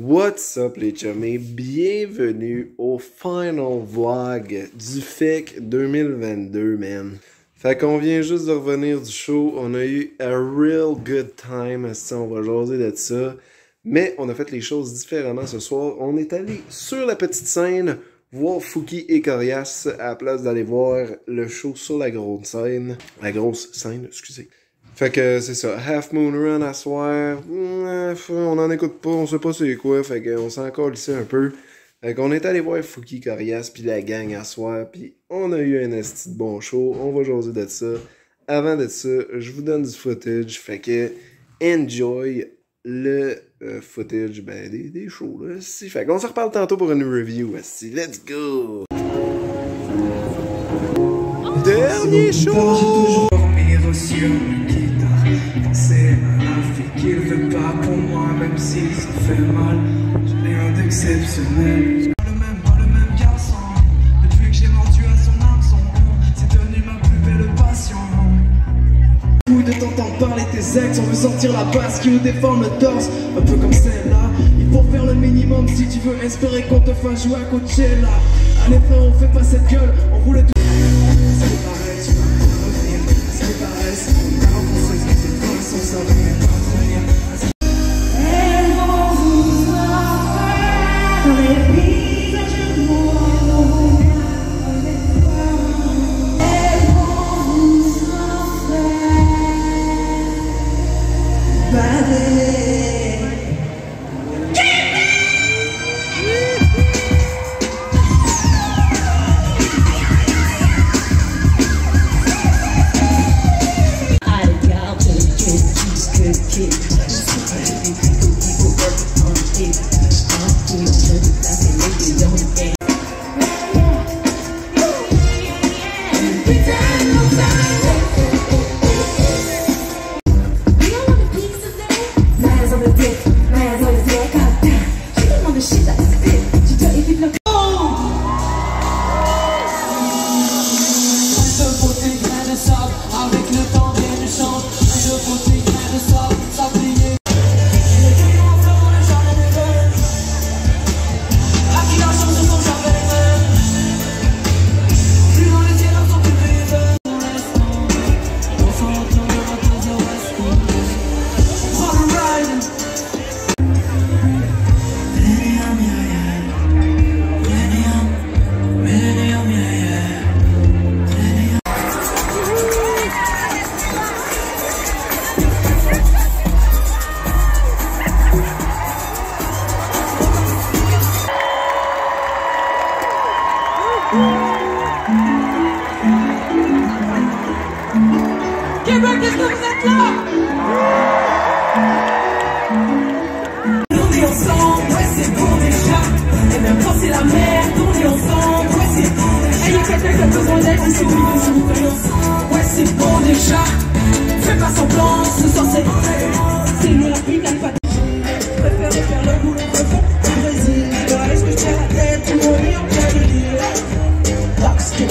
What's up les chummies? Bienvenue au final vlog du FEC 2022, man. Fait qu'on vient juste de revenir du show, on a eu a real good time, on va jaser de ça. Mais on a fait les choses différemment ce soir. On est allé sur la petite scène voir Fouki et Corias à la place d'aller voir le show sur la grosse scène. La grosse scène, excusez. Fait que c'est ça, Half Moon Run à soir, on en écoute pas, on sait pas c'est quoi, fait qu'on s'en colle ici un peu. Fait qu'on est allé voir Fouki, Corias, pis la gang à soir, pis on a eu un esti de bon show, on va jaser de ça. Avant de ça, je vous donne du footage, fait que enjoy le footage des shows là, si. Fait qu'on se reparle tantôt pour une review, si. Let's go! Dernier show! Sur une guitare, penser à la fille qu'il veut pas pour moi, même si ça fait mal. J'ai rien d'exceptionnel. Pas le même garçon. Depuis que j'ai mordu à son hameçon, c'est devenu ma plus belle passion. Fou de t'entendre parler tes ex, on veut sortir la basse qui nous déforme le torse, un peu comme celle-là. Il faut faire le minimum si tu veux espérer qu'on te fasse jouer à Coachella. Allez frère, on fait pas cette gueule, on voulait tout. Québec, est-ce que vous êtes là? On est ensemble, ouais c'est bon déjà. Et même quand c'est la merde, on est ensemble, ouais c'est bon déjà. Et y'a quelqu'un qui a besoin d'aide, c'est lui que je vous fais ensemble. Ouais c'est bon déjà. Fais pas semblant, ce soir c'est nous la pluie, t'as pas de préfère faire le boulot de fond du Brésil. Est-ce que je perds la tête pour mourir en plein de l'île? Blackskin,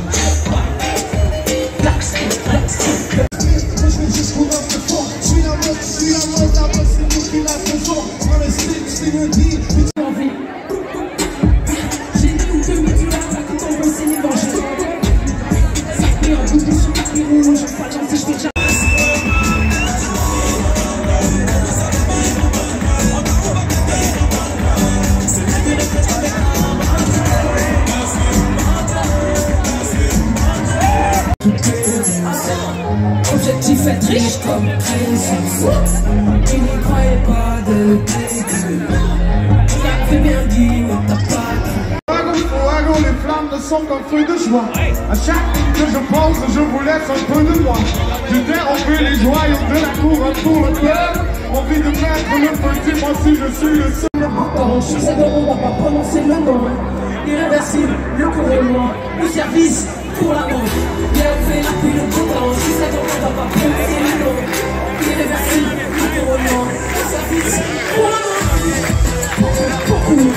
objectif être riche comme Jésus. Il n'y croyait pas de début. Il avait bien dit, mais t'as pas dit. Wagon, les flammes ne sont qu'un feu de joie. À chaque ligne que je pose, je vous laisse un peu de moi. Je dérobé les joyaux de la couronne pour le club. Envie de mettre le feu, dis-moi si je suis le seul. Je suis c'est on va pas prononcer le nom. Irréversible, le couronnement, le service pour l'amour. Bien fait la pluie, le beau temps. Si c'est on va pas prononcer le nom. Irréversible, le couronnement, le service pour l'amour. Beaucoup.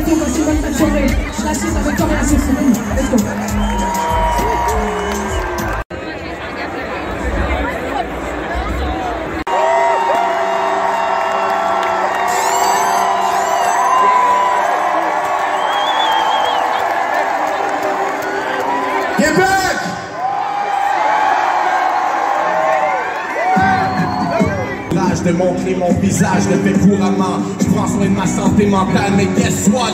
bientôt, voici bonne fin de soirée. Je la suite avec Coréa, c'est fou. Let's go. Québec! De montrer mon visage, le fait couramment. Je prends soin de ma santé mentale, mais guess what?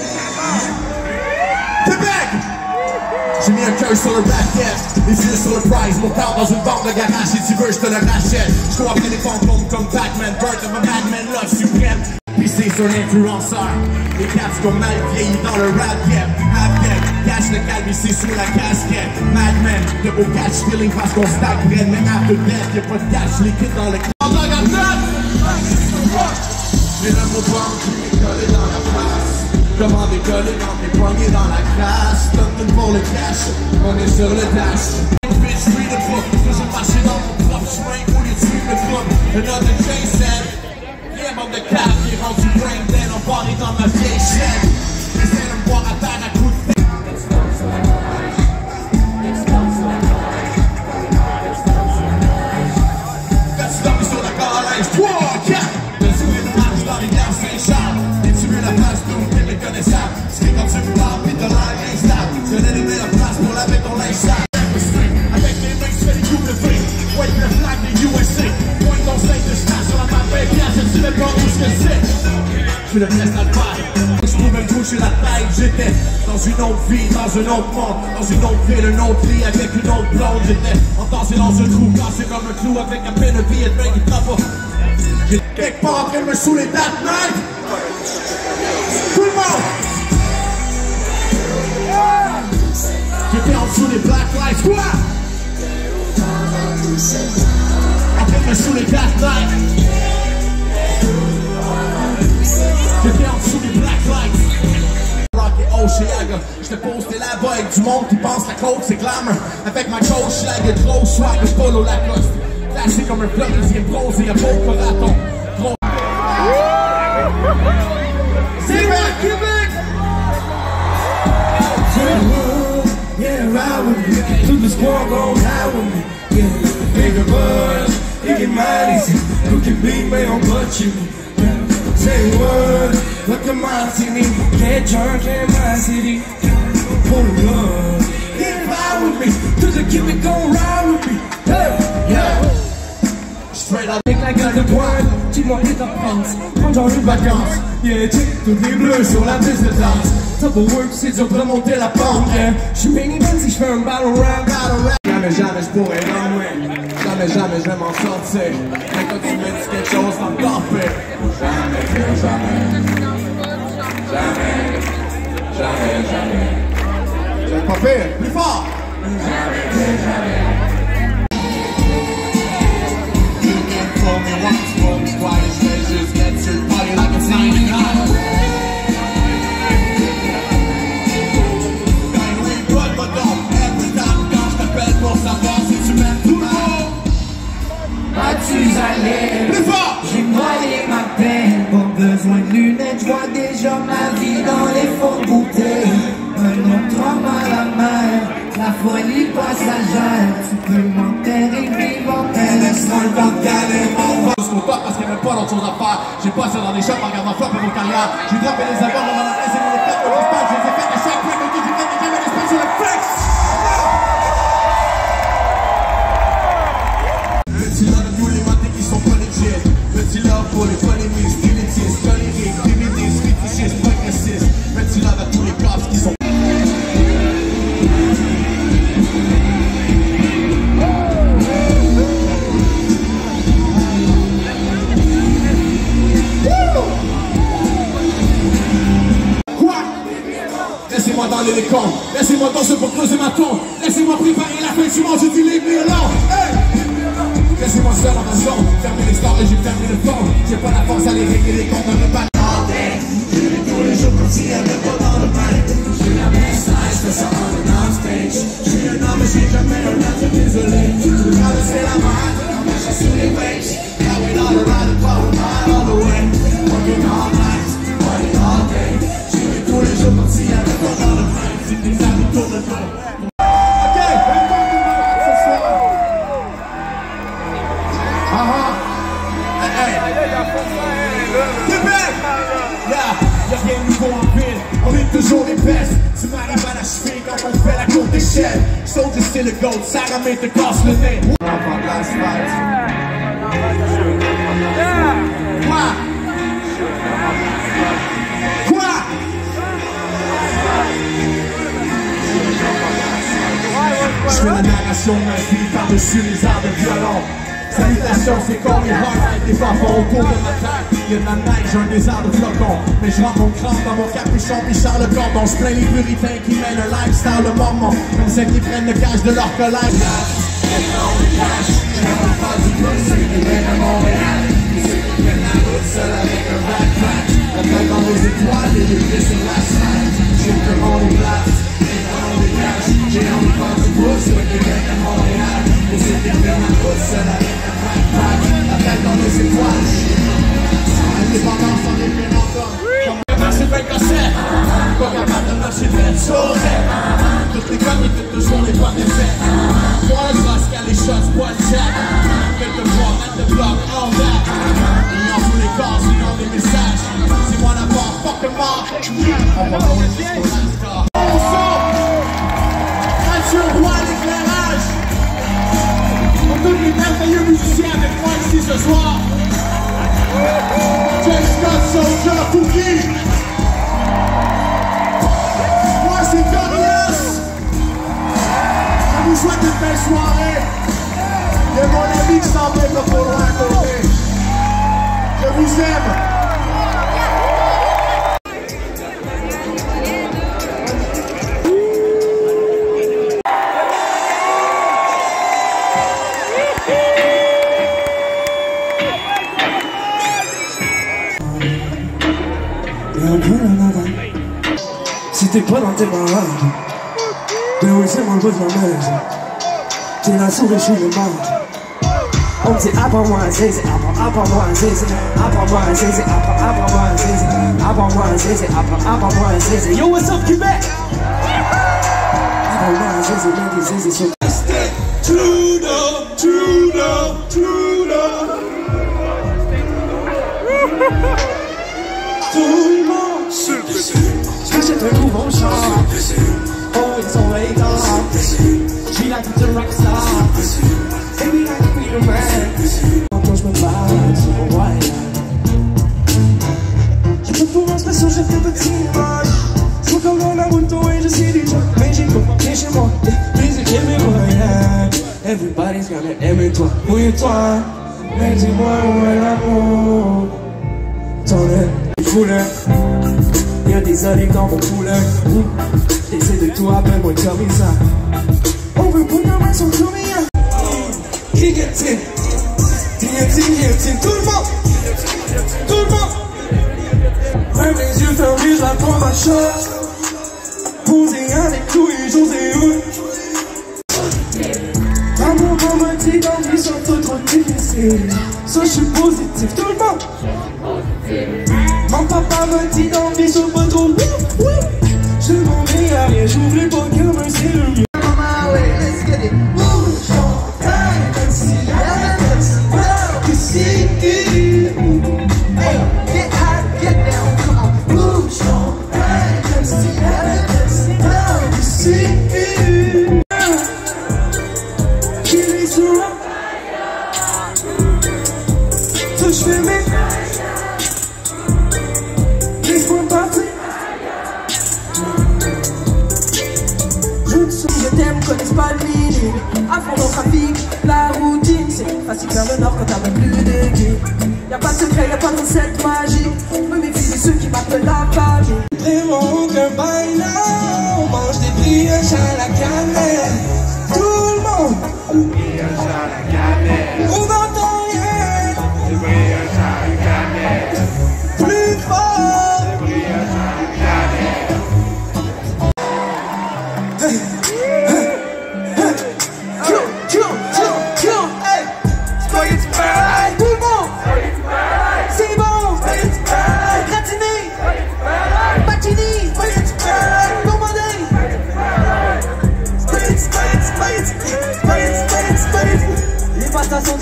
Québec! J'ai mis un cœur sur le racket, les yeux sur le prize, mon corps dans une bande de garage. Si tu veux, je te le rachète. Je cours après les fantômes comme Batman, Bird of a Madman, love suprême. Pissé sur l'influenceur, les cats comme mal vieillis dans le rap game. Half-deck, cache le calme ici sous la casquette. Madman, de beau catch feeling parce qu'on stack graine, mais after death, y'a pas de cash liquide dans le j'ai le mot banque qui m'est collé dans la face. Comment décoller quand t'es poigné dans la crasse? Donne pour le cash, on est sur le dash. Bitch, read the book, toujours marcher dans mon propre chemin au lieu de suivre le groupe. Another Jason, yeah, bande de cap qui est rendu brain dead, on barré dans ma vieille chaîne. Essaie de me voir à terre à coups de tête. Quand tu dormis sur la calèche, 3, 4. Et tu veux la place d'où t'es méconnaissable. Ce qui est quand tu me parles pis t'as l'air instable. Je connais les meilleures places pour laver ton linge sale. Avec les mains tu fais des coups de flic. Wave le flag des USA. Pointe ton steak de stash sur la map. Je ne sais pas où ce que c'est. Je le laisse à le faire. Je pouvais me toucher la tête. J'étais dans une autre vie, dans un autre monde. Dans une autre ville, un autre lit avec une autre blonde. J'étais entassé dans un trou, cassé comme un clou. Avec à peine un billet de main qui frappe pas. J'étais quelque part en train de me saouler that night. Tout le monde! J'étais en dessous des black lights, quoi? En train de me saouler that night. J'étais en dessous des black lights. Rock et Oceaga, j'te posté là-bas avec du monde qui pense la coke c'est glamour. Avec ma coach schlag, trop swag, le polo Lacoste. Classé comme un Floridien bronzé, y'a beau coraton. Québec! Yeah, ride with me. To the squad, gon' ride with me. Yeah, bigger buzz, it get mighty easy. Who can beat me on but you? Yeah. Say what? Look at my city. Can't charge in my city. Pull the blood. Yeah, ride with me. To the Québec, gon' ride with me. Hey, yeah. Avec la gueule de pointe, dis-moi qui t'en penses. Prends genre une vacance. Yeah, check tous les bleus sur la piste de danse. Double work, c'est dur de remonter la pente. Yeah, j'suis main event si j'fais un battle rap. Jamais, jamais j'pourrais l'enlever. Jamais, jamais j'vais m'en sortir. Mais quand tu me dis quelque chose, ça me pire. Jamais, jamais. Jamais, jamais. J'aime pas pire, plus fort. Jamais, jamais. Told me once, told me twice, measures get your body like a sign high. Gagne oui, good, but don't every time quand je t'appelle pour savoir si tu m'aimes tout le monde. As-tu allé? Plus fort! J'ai noyé ma peine. Pas besoin de lunettes, j'vois déjà ma vie dans les fonds de bouteilles. Un autre homme à la mer, la folie passagère. Tu peux m'enterrer vivant, mais laisse-moi le temps d'aller mon Jusqu'au top parce qu'il n'y avait pas d'autre chose à faire. J'ai passé dans des shops en regardant flop et vos carrières. J'ai droppé les abords, on en a laissé les fêtes, on espère, je les ai fait à chaque fois, mais qui fait des games, on espère sur le flex. Petit love de tous les matés qui sont pas legit. Petit love pour les polémistes, élitistes, colériques, féministes, fétichistes, progressistes. Petit love à tous les cops qui sont laissez-moi dans les cons, laissez-moi danser pour creuser ma tombe. Laissez-moi préparer la fin du monde, je dis les mille longs. Hey! Laissez-moi seul dans ma zone, fermez les stores et j'ai fermé le fond. J'ai pas la force à les régler les comptes, on ne pas je vis tous les jours comme s'il y avait pas dans le bain. J'ai la même style, je fais ça en un stage. Je suis un homme et j'ai jamais un autre, désolé. Traverser la mer, marcher sur les waves. Now we all around the power, mile all the way. Working all night, partying all day. Y'a rien de nouveau en ville, on est toujours les best. Tu m'arrives à la cheville quand on fait la courte d'échelle. Soldier c'est le gold, ça ramène te casse le nez. Avant de l'asphalte. Quoi? Quoi? Je fais la narration de ma vie par-dessus les arts de violon. Salutations, c'est comme les hard des enfants autour de ma tête. Y'a de la neige, un désert de flocons. Mais je rentre mon crâne dans mon capuchon pis Charles Cordon. Je plains les puritains qui mènent un lifestyle le moment. Comme ceux qui prennent le cash de leur collègue. Seul avec un backpack, la tête dans les étoiles et les pieds sur l'asphalte. J'ai le monde est plate, et dans le dégage. J'ai envie de faire du pouce sur le Québec à Montréal. Et c'était bien ma route, seul avec un backpack, la tête dans les étoiles. Indépendance en épée d'entendre. Comme un marché de 27, pas capable de marcher de bête saurait. Toutes les connes et toutes toujours les points d'effet. Moi je rascale les shots, bois de jack. Quelques fois, mettre de bloc, all that. Tous les corps, sinon des messages. C'est moi d'abord, fuck the mark. On va voir jusqu'au NASCAR. On sort. Radio roi l'éclairage. On donne les merveilleux musiciens avec moi ici ce soir. Jack Scott, Soldier, Cookie. Moi c'est Dorias. On vous souhaite une belle soirée. Il y a mon ami qui s'en fait pas trop loin à côté. Je vous aime. Si t'es pas dans tes malades, ben oui c'est moi le bout de la maison. T'es la souris, je suis le mal. On dit apprends-moi un zézé, apprends-moi un zézé, apprends-moi un zézé, apprends-moi un zézé, apprends-moi un zézé, apprends-moi un zézé. Yo, what's up, Québec? Apprends-moi un zézé, mets des zézés sur Trudeau, Trudeau, Trudeau. Tout le monde j'achète un nouveau char. Oh, ils sont haters. J'vis la vie de rockstar. Baby, I can be the man. Quand je me balade sur mon voyage, je peux pour un spécial, j'ai fait petit image. Je suis comme dans la route et je sais déjà. Mais j'ai compris chez moi, musique et mes voyages. Everybody's gonna aimer toi, oui toi. Mais dis-moi où est l'amour. T'en es fouleur. Y'a des olives dans mon poulet. Essaie de tout, appelle-moi commissaire. On veut prendre la main sur Tommy. Guillotine, guillotine, guillotine, tout le monde, tout le monde. Même les yeux fermés, je la prends ma chose. Posé avec tous les jours et eux. Maman, maman dit dans vie sont trop difficiles. Ça, je suis positif, tout le monde. Mon papa me dit dans vie sont pas trop. Je m'en vais à rien, j'ouvre les pockets, mais c'est le mieux. Let's get it. Je t'aime, connaissent pas le mini. À fond dans le trafic, la routine. C'est facile vers le nord quand t'as même plus de guide. Y'a pas de secret, y'a pas de recette magique. Me méfie de ceux qui m'appellent la famille. Vraiment qu'un bail là, on mange des brioches à la cannelle. Tout le monde, Brioche à la cannelle. on n'entend rien. Des brioches à la cannelle. Plus fort. Des brioches à la cannelle. Spaghetti pareil. Tout le monde, c'est bon. Gratiné, Pacini,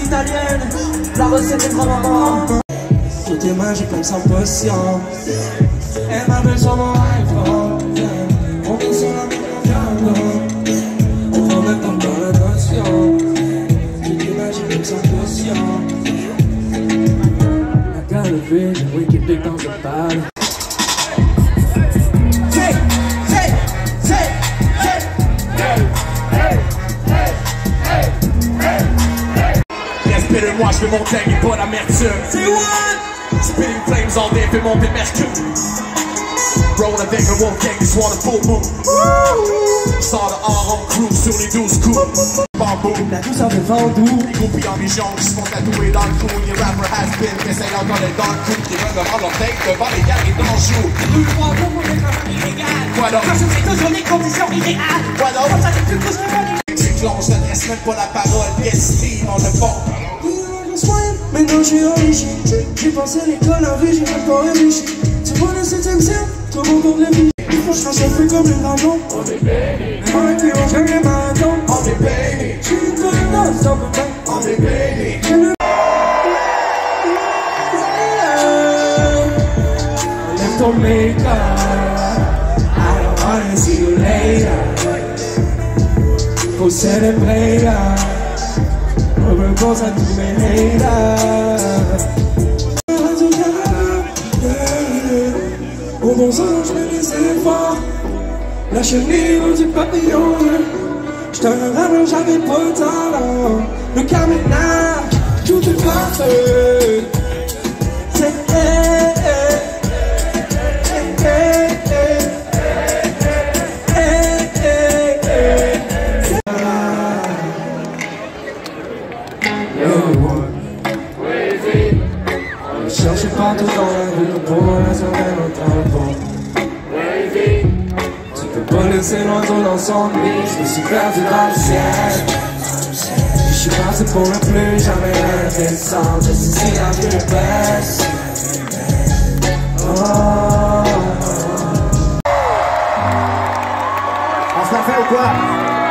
italienne, la recette est vraiment bonne. Tout est magique comme sans potion. Elle m'appelle sur mon iPhone. On vit sur la même on prend même pas dans la notion. Tout est magique comme sans potion. I got a vision, we can dig dans le pad. Respire-moi, je veux monter avec pas d'amertume. C'est what? Spitting flames all day, fais monter mercure. Roll avec le wolf gang, this one a full moon. Sors dehors, on cruise sur les 12 coups. Bambou, La douceur de Vendoux. les groupies en région qui se font tatouer dans le cou. Les rappers has-been qui essayent encore d'être dans le coup. Qui veulent devant leur tête devant les gars et dans le jour. 2-3 jours pour être un illégal. Quoi donc? Quand je sais toujours les conditions idéales. Quoi donc? Comme ça, j'ai plus besoin de C'est que l'on se laisse même pas la parole. Yes, Steve, on le fond. Maintenant je suis enrichi. J'ai pensé l'école en vie, j'ai même pas réfléchi. Tu vois le 7ème ciel, tout le monde pour le vie. Il faut que je fasse un peu comme une dragon. On est baby. Même puis on gagne les marathons. On est baby. Je suis une tonne dans un peu bien. On est baby. Left ton make-up. I don't wanna see you later. Faut célébrer là. On repense à tous mes haters. Au bon sens, je mets les efforts. La chenille du papillon. J'te rappelle, j'avais pas le temps. Le carminage, tout est parfait. C'est cherchez partout dans la rue pour raisonner notre enfant. Tu peux pas laisser l'oiseau dans son nid. Je me suis perdu dans le ciel. Je suis passé pour le plus jamais indécent. Je suis si la vie le baisse. On se la fait ou quoi?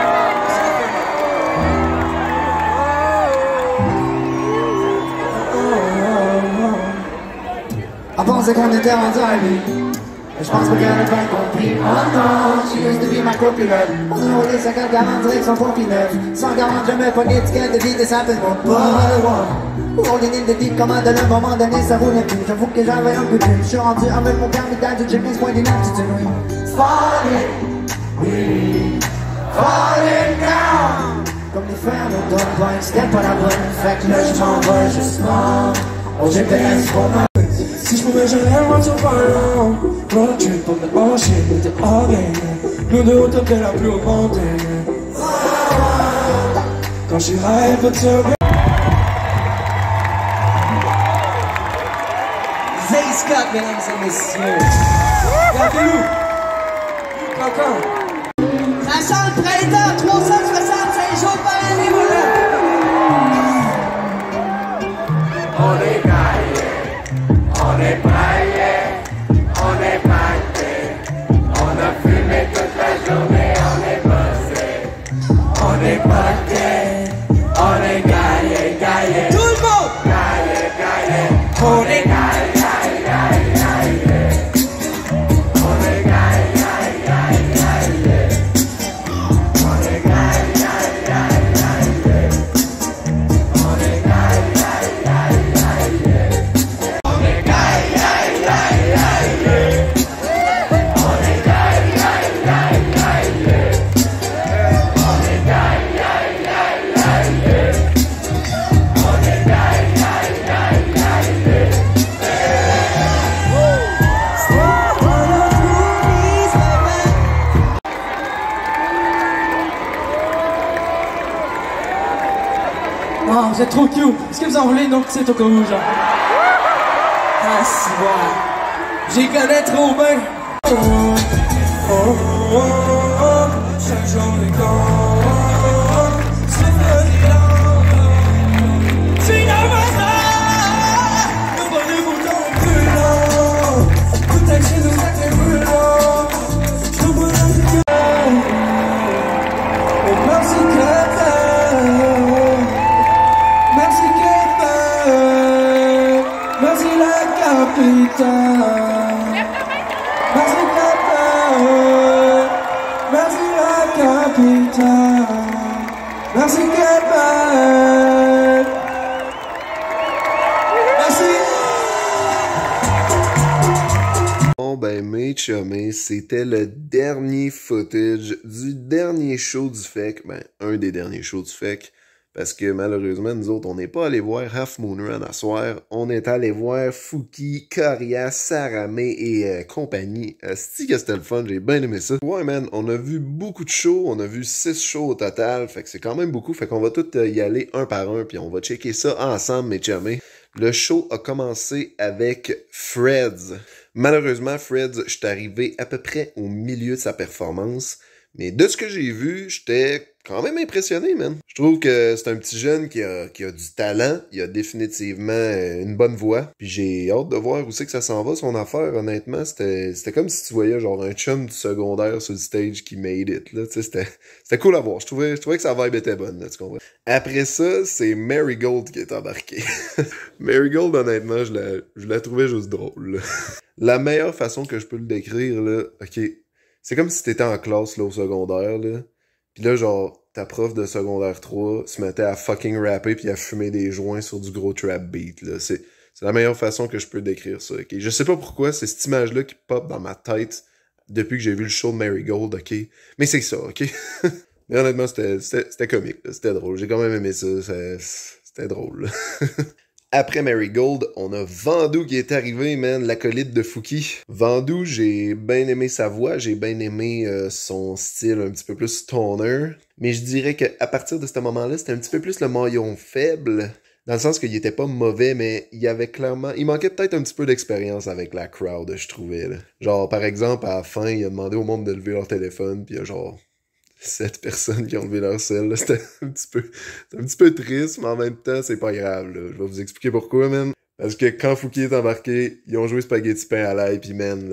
On pensait qu'on était rendu à lui. Mais je pense pas qu'elle a bien compris. Oh non, she used to be ma copilote. On a roulé 50-40 direction Pont-Pineuf. Sans garant, jamais pas d'étiquette de vie, ça fait mon pas. On est de deep, comment de un moment donné ça roulait plus. J'avoue que j'avais un peu plus. Je suis rendu avec mon permis d'âge, j'ai 15 points d'inaptitude, oui. Falling, oui, falling down. Comme les frères de Don Point, c'était pas la bonne. Fait que là je m'en vais justement au GPS pour moi. Si je pouvais, j'allais loin sur ballon. Road trip pour the ocean, with the all game. Nous deux au top de la plus haute montée. Quand j'y rêve, pas de survie. Zay Scott, mesdames et messieurs. Regardez-nous. Cancan. Ça sent le printemps, 365 jours par année, voilà. On est gaillé, on est braillé, on est pâté. On a fumé toute la journée, on est bossé. On est pâté, on est gaillé, gaillé. Tout le monde. Gaillé, gaillé. On est Gaillé, gaillé, gaillé, gaillé. On est gaillé, gaillé, gaillé, gaillé. On est gaillé, gaillé, gaillé, gaillé. On est gaillé, gaillé, gaillé, gaillé. On est gaillé, gaillé, gaillé, gaillé. On est gaillé, gaillé, gaillé, gaillé. On est gaillé, gaillé, gaillé, gaillé. On est gaillé, gaillé, gaillé, gaillé. Oh, vous êtes trop cute. Est-ce que vous en voulez une autre petite au cas où, genre? Ah, si, voilà. J'y connais trop bien. Oh, oh, oh, oh, oh. Chaque journée quand c'est le là. Finalement, le bonheur pourtant plus long. Tout excès de sac est brûlant. Je te vois dans tes cœurs. Et merci que Merci capitale. Merci Québec. Merci la capitale. Merci Québec. Merci. Bon ben mes chumés, c'était le dernier footage du dernier show du FEC, ben un des derniers shows du FEC, parce que malheureusement nous autres on n'est pas allé voir Half Moon Run à soir, on est allé voir Fouki, Corias, Saramé et compagnie. C'est que c'était le fun, j'ai bien aimé ça. Ouais man, on a vu beaucoup de shows, on a vu 6 shows au total, fait que c'est quand même beaucoup, fait qu'on va tous y aller un par un, puis on va checker ça ensemble mes chumés. Le show a commencé avec Freds. Malheureusement, Freds, je suis arrivé à peu près au milieu de sa performance. Mais de ce que j'ai vu, j'étais quand même impressionné, man. Je trouve que c'est un petit jeune qui a du talent. Il a définitivement une bonne voix. Puis j'ai hâte de voir où c'est que ça s'en va, son affaire, honnêtement. C'était comme si tu voyais genre un chum du secondaire sur le stage qui made it, là. Tu sais, c'était cool à voir. Je trouvais que sa vibe était bonne, là, tu comprends? Après ça, c'est Marigold qui est embarqué. Marigold, honnêtement, je la trouvais juste drôle, là. La meilleure façon que je peux le décrire, là, ok, c'est comme si t'étais en classe, là, au secondaire, là. Pis là, genre, ta prof de secondaire 3 se mettait à fucking rapper pis à fumer des joints sur du gros trap beat, là. C'est la meilleure façon que je peux décrire ça, ok? Je sais pas pourquoi, c'est cette image-là qui pop dans ma tête depuis que j'ai vu le show de Marigold, ok? Mais c'est ça, ok? Mais honnêtement, c'était comique, là. C'était drôle. J'ai quand même aimé ça. C'était drôle, là. Après Marigold, on a Vandou qui est arrivé, man, l'acolyte de Fouki. Vandou, j'ai bien aimé sa voix, j'ai bien aimé son style un petit peu plus stoner, mais je dirais qu'à partir de ce moment-là, c'était un petit peu plus le maillon faible, dans le sens qu'il était pas mauvais, mais il manquait peut-être un petit peu d'expérience avec la crowd, je trouvais, là. Genre, par exemple, à la fin, il a demandé au monde de lever leur téléphone, puis il y a genre 7 personnes qui ont levé leur selle, là. C'était un petit peu triste, mais en même temps, c'est pas grave, là. Je vais vous expliquer pourquoi, man. Parce que quand Fouki est embarqué, ils ont joué Spaghetti Pain à l'ail, pis man,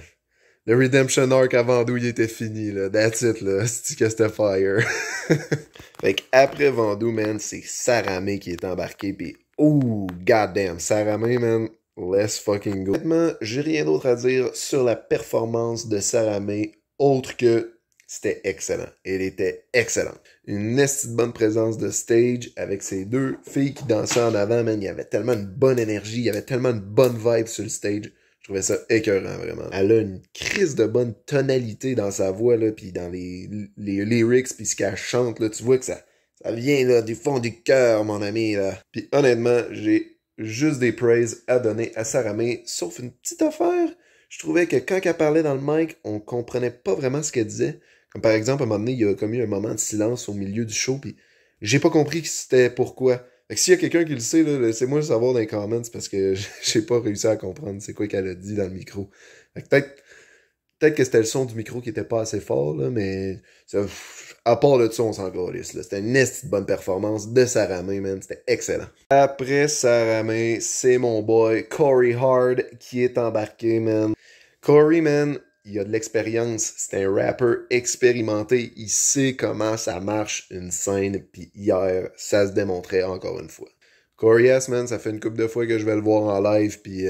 le Redemption Arc à Vandou, il était fini, là. That's it, là. C'est que c'était fire. Fait qu'après Vandou, man, c'est Saramé qui est embarqué, pis oh, goddamn, Saramé, man, let's fucking go. Honnêtement, j'ai rien d'autre à dire sur la performance de Saramé, autre que c'était excellent. Elle était excellente. Une esti de bonne présence de stage avec ces deux filles qui dansaient en avant, man. Il y avait tellement de bonne énergie, il y avait tellement de bonne vibe sur le stage. Je trouvais ça écœurant, vraiment. Elle a une crise de bonne tonalité dans sa voix, là, pis dans les lyrics, pis ce qu'elle chante, là. Tu vois que ça vient, là, du fond du cœur, mon ami, là. Pis honnêtement, j'ai juste des praises à donner à Saramé, sauf une petite affaire. Je trouvais que quand elle parlait dans le mic, on comprenait pas vraiment ce qu'elle disait. Comme par exemple, à un moment donné, il y a comme eu un moment de silence au milieu du show, pis j'ai pas compris que c'était pourquoi. Fait que s'il y a quelqu'un qui le sait, là, laissez-moi le savoir dans les comments, parce que j'ai pas réussi à comprendre c'est quoi qu'elle a dit dans le micro. Fait que peut-être que c'était le son du micro qui était pas assez fort, là, mais ça, à part de ça, on s'en calisse, là. C'était une esti de bonne performance de Saramé, man. C'était excellent. Après Saramé, c'est mon boy Corey Hard qui est embarqué, man. Corey, man, il a de l'expérience, c'est un rapper expérimenté, il sait comment ça marche une scène, pis hier, ça se démontrait encore une fois. Corias, man, ça fait une couple de fois que je vais le voir en live, pis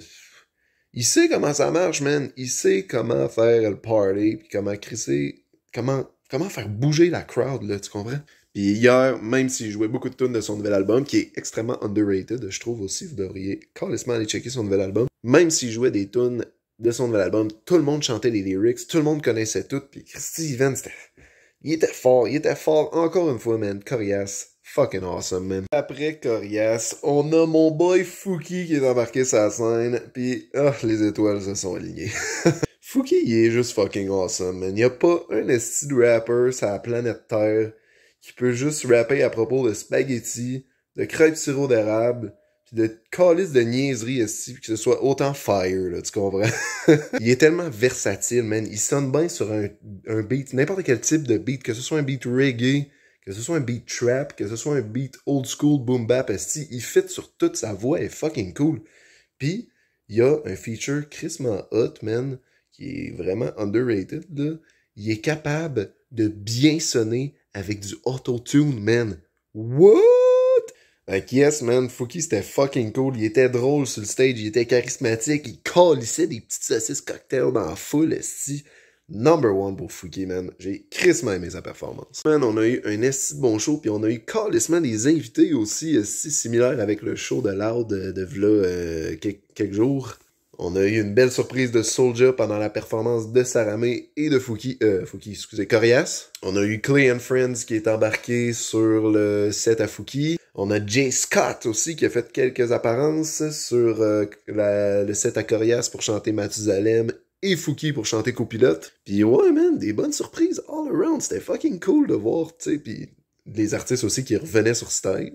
il sait comment ça marche, man, il sait comment faire le party, pis comment crisser, comment faire bouger la crowd, là, tu comprends? Pis hier, même s'il jouait beaucoup de tunes de son nouvel album, qui est extrêmement underrated, je trouve aussi, vous devriez carrément aller checker son nouvel album, même s'il jouait des tunes de son nouvel album, tout le monde chantait les lyrics, tout le monde connaissait tout, pis Christy Evans, il était fort, encore une fois, man. Corias, fucking awesome, man. Après Corias, on a mon boy Fouki qui est embarqué sur la scène, pis les étoiles se sont alignées. Fouki, il est juste fucking awesome, man. Y a pas un esti de rapper sur la planète Terre qui peut juste rapper à propos de spaghetti, de crêpes sirop d'érable, pis de calice de niaiserie esti, que ce soit autant fire, là, tu comprends? Il est tellement versatile, man. Il sonne bien sur un beat, n'importe quel type de beat, que ce soit un beat reggae, que ce soit un beat trap, que ce soit un beat old school boom bap esti, il fit sur toute sa voix, elle est fucking cool. Pis, il y a un feature crissement hot, man, qui est vraiment underrated, là. Il est capable de bien sonner avec du auto-tune, man. What? Fait que yes, man, Fouki, c'était fucking cool. Il était drôle sur le stage, il était charismatique, il calissait des petites saucisses cocktails dans la foule, esti. Number one pour Fouki, man. J'ai crissement aimé sa performance. Man, on a eu un esti de bon show, puis on a eu calissement des invités aussi, esti similaires avec le show de Loud de v'là quelques jours. On a eu une belle surprise de Soulja pendant la performance de Saramé et de Corias. On a eu Clay and Friends qui est embarqué sur le set à Fouki. On a Jay Scott aussi qui a fait quelques apparences sur le set à Corias pour chanter Mathusalem et Fouki pour chanter Copilote. Puis ouais, man, des bonnes surprises all around. C'était fucking cool de voir, tu sais, puis des artistes aussi qui revenaient sur scène,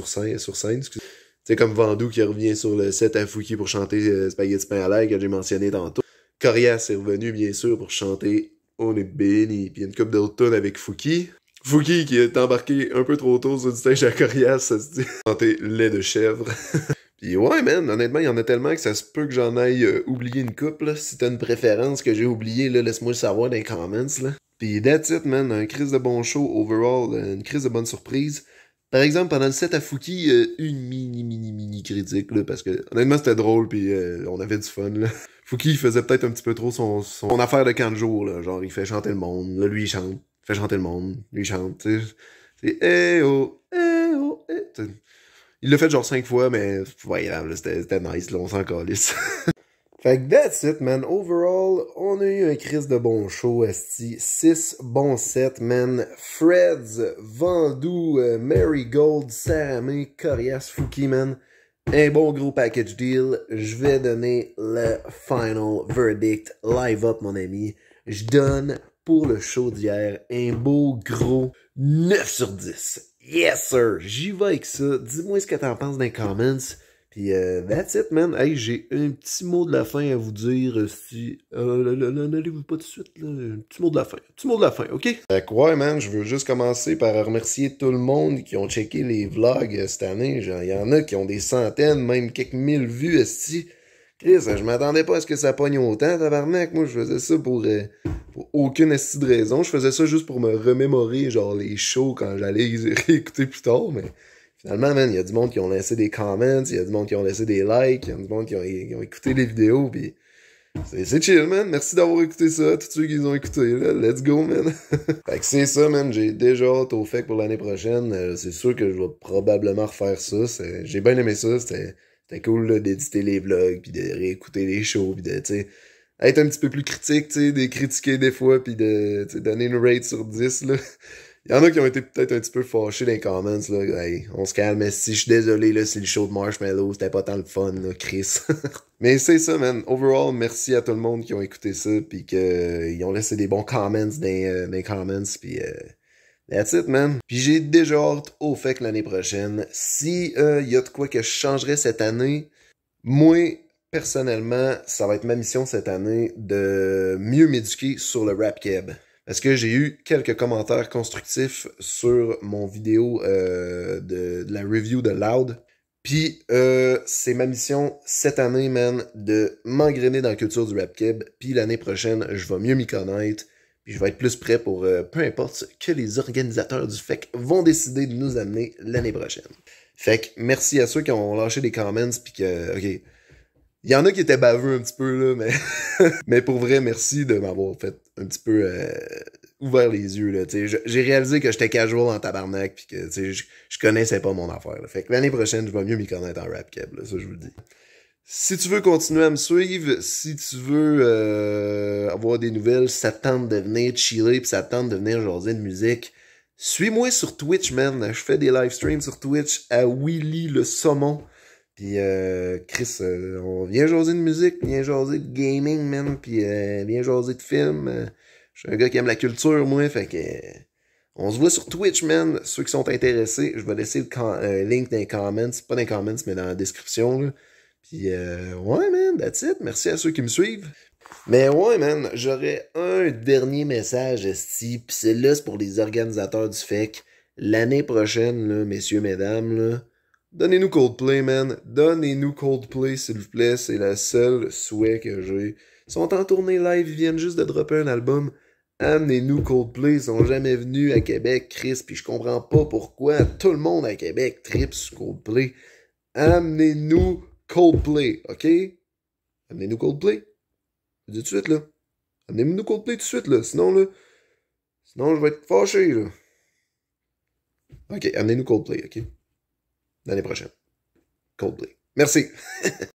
c'est comme Vandou qui revient sur le set à Fouki pour chanter Spaghetti Pain à l'air que j'ai mentionné tantôt. Corias est revenu bien sûr pour chanter On est béni, puis une couple d'autres tunes avec Fouki. Fouki qui est embarqué un peu trop tôt sur le stage à Corias, ça se dit chanter lait de chèvre. Pis ouais, man, honnêtement, il y en a tellement que ça se peut que j'en aille oublier une couple, là. Si t'as une préférence que j'ai oublié, là, laisse-moi le savoir dans les comments, là. Pis that's it, man, un crise de bon show, overall, une crise de bonne surprise. Par exemple, pendant le set à Fouki, une mini critique, là, parce que honnêtement, c'était drôle, pis on avait du fun, là. Fouki, il faisait peut-être un petit peu trop son affaire de camp de jour, là. Genre, il fait chanter le monde, là, lui, il chante. Il fait chanter le monde, lui, il chante, tu sais. C'est eh oh, eh oh, eh. Il l'a fait genre 5 fois, mais voyable, c'était nice, là, on s'en calisse. Fait que that's it, man. Overall, on a eu un crise de bon show, esti. 6 bons sets, man. Freds, Vandou, Marigold, Saramé, Corias, Fouki, man. Un bon gros package deal. Je vais donner le final verdict. Live up, mon ami. Je donne pour le show d'hier un beau gros 9 sur 10. Yes, sir! J'y vais avec ça. Dis-moi ce que t'en penses dans les comments. Puis, that's it, man. Hey, j'ai un petit mot de la fin à vous dire. Si, n'allez-vous pas tout de suite, là. Un petit mot de la fin. Un petit mot de la fin, OK? Fait que, ouais, man, je veux juste commencer par remercier tout le monde qui ont checké les vlogs cette année. Genre, il y en a qui ont des centaines, même quelques mille vues, esti. Chris, je m'attendais pas à ce que ça pogne autant, tabarnak. Moi, je faisais ça pour aucune esti de raison. Je faisais ça juste pour me remémorer, genre, les shows quand j'allais les réécouter plus tard, mais finalement, man, il y a du monde qui ont laissé des comments, il y a du monde qui ont laissé des likes, il y a du monde qui ont écouté les vidéos, pis c'est chill, man. Merci d'avoir écouté ça, tous ceux qui les ont écoutés, là. Let's go, man. Fait que c'est ça, man. J'ai déjà hâte au fait pour l'année prochaine. C'est sûr que je vais probablement refaire ça. J'ai bien aimé ça. C'était cool, là, d'éditer les vlogs, pis de réécouter les shows, pis de, tu sais, être un petit peu plus critique, tu sais, de critiquer des fois, pis de, tu sais, donner une rate sur 10, là. Il y en a qui ont été peut-être un petit peu fâchés dans les comments, là. Hey, on se calme, mais si je suis désolé, là, c'est le show de Marshmallow, c'était pas tant le fun, là, Chris. Mais c'est ça, man. Overall, merci à tout le monde qui ont écouté ça, pis ils ont laissé des bons comments dans les comments, pis that's it, man. Puis j'ai déjà hâte au fait que l'année prochaine, si y a de quoi que je changerais cette année, moi, personnellement, ça va être ma mission cette année de mieux m'éduquer sur le rap keb. Parce que j'ai eu quelques commentaires constructifs sur mon vidéo de la review de Loud. Puis c'est ma mission cette année, man, de m'engrainer dans la culture du rap keb. Puis l'année prochaine, je vais mieux m'y connaître. Puis je vais être plus prêt pour peu importe ce que les organisateurs du FEC vont décider de nous amener l'année prochaine. Fait que merci à ceux qui ont lâché des comments puis que, ok, il y en a qui étaient baveux un petit peu là, mais mais pour vrai, merci de m'avoir fait un petit peu ouvert les yeux là. Tu sais, j'ai réalisé que j'étais casual en tabarnak puis que tu sais, je connaissais pas mon affaire. Là. Fait que l'année prochaine, je vais mieux m'y connaître en rap keb, là, ça je vous le dis. Si tu veux continuer à me suivre, si tu veux avoir des nouvelles, si ça te tente de venir chiller pis ça te tente de venir jaser de musique, suis-moi sur Twitch, man. Je fais des live streams sur Twitch à Willy le Saumon. Pis Chris, on vient jaser de musique, vient jaser de gaming, man, pis vient jaser de films. Je suis un gars qui aime la culture, moi, fait que on se voit sur Twitch, man. Ceux qui sont intéressés, je vais laisser le link dans les comments, pas dans les comments, mais dans la description, là. Pis ouais, man, that's it. Merci à ceux qui me suivent. Mais ouais, man, j'aurais un dernier message, esti, pis celle-là, c'est pour les organisateurs du FEC. L'année prochaine, là, messieurs, mesdames, là, donnez-nous Coldplay, man. Donnez-nous Coldplay, s'il vous plaît. C'est le seul souhait que j'ai. Ils sont en tournée live, ils viennent juste de dropper un album Amenez-nous Coldplay, ils sont jamais venus à Québec, Chris, puis je comprends pas pourquoi tout le monde à Québec tripe sur Coldplay. Amenez-nous Coldplay, OK? Amenez-nous Coldplay. Je dis tout de suite, là. Amenez-nous Coldplay tout de suite, là. Sinon, je vais être fâché, là. OK, amenez-nous Coldplay, OK? L'année prochaine. Coldplay. Merci.